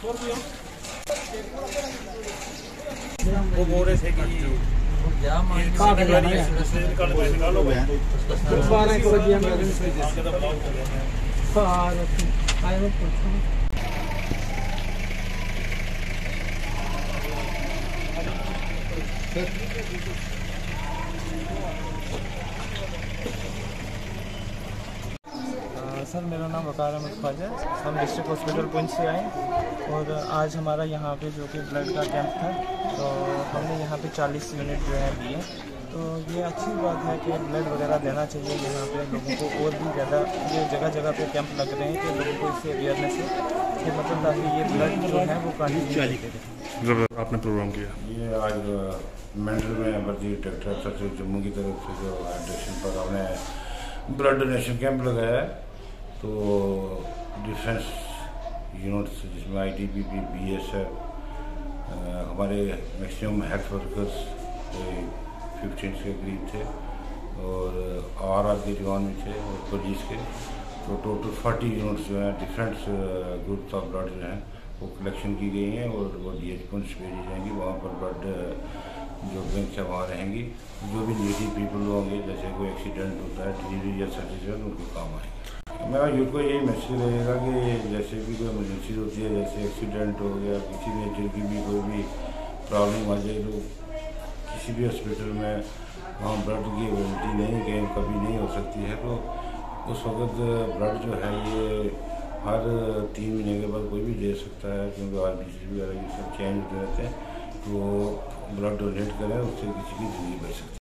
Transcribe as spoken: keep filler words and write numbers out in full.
वो बोल रहे थे कि बारह एक बजे सर, मेरा नाम वकार अहमद ख्वाजा है। हम डिस्ट्रिक्ट हॉस्पिटल पुंछ से आए और आज हमारा यहाँ पे जो कि ब्लड का कैंप था, तो हमने यहाँ पे चालीस यूनिट जो है दिए। तो ये अच्छी बात है कि ब्लड वगैरह देना चाहिए यहाँ पे लोगों को, और भी ज़्यादा ये जगह जगह पे कैंप लग रहे हैं कि लोगों को इससे अवेयरनेस है कि मतलब ताकि ये ब्लड जो है वो कंटिन्यू। आपने प्रोग्राम किया ये आज मेंटल में भर्ती डॉक्टर सचिव जम्मू की तरफ से जो एड्रेशन पर हमने ब्लड डोनेशन कैंप लगाया है। तो डिफेंस यूनिट्स जिसमें I T B P, B S F, हमारे मैक्सिमम हेल्थ वर्कर्स फिफ्टीन के करीब थे और आर आर के जवान भी थे और पुलिस के। तो टोटल फोर्टी यूनिट्स जो हैं डिफरेंट ग्रुप्स ऑफ ब्लड जो हैं वो कलेक्शन की गई हैं और वो डी एच पुंछ भेजी जाएंगी। वहाँ पर ब्लड जो बैंक है वहाँ रहेंगी। जो भी नीडी पीपल होंगे, जैसे कोई एक्सीडेंट होता है, डिलीवरी या सर्जरी, उनके काम आएंगे। मेरा यूथ को यही मैसेज रहेगा कि जैसे भी कोई इमरजेंसी होती है, जैसे एक्सीडेंट हो गया, किसी नेचर की भी कोई भी प्रॉब्लम आ जाए, तो किसी भी हॉस्पिटल में वहाँ ब्लड की अवेलेबिलिटी नहीं, कहीं कभी नहीं हो सकती है, तो उस वक्त ब्लड जो है ये हर तीन महीने के बाद कोई भी दे सकता है, क्योंकि आर बी सी वगैरह ये सब चेंज होते रहते हैं। तो ब्लड डोनेट करें, उससे किसी की ज़िंदगी बच सकती है।